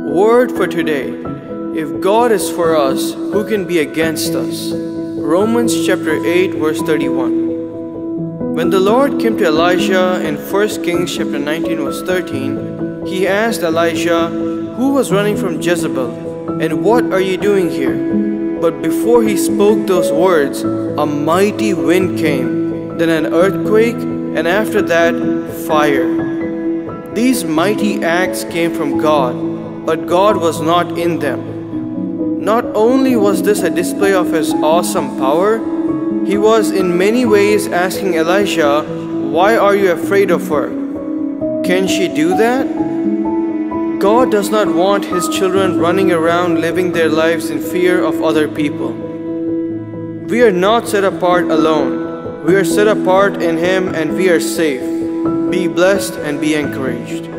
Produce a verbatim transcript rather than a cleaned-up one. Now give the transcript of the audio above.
Word for today. If God is for us, who can be against us? Romans chapter eight verse thirty-one. When the Lord came to Elijah in First Kings chapter nineteen verse thirteen, he asked Elijah, who was running from Jezebel, and what are you doing here? But before he spoke those words, a mighty wind came, then an earthquake, and after that, fire. These mighty acts came from God, but God was not in them. Not only was this a display of His awesome power, He was in many ways asking Elijah, why are you afraid of her? Can she do that? God does not want His children running around living their lives in fear of other people. We are not set apart alone. We are set apart in Him and we are safe. Be blessed and be encouraged.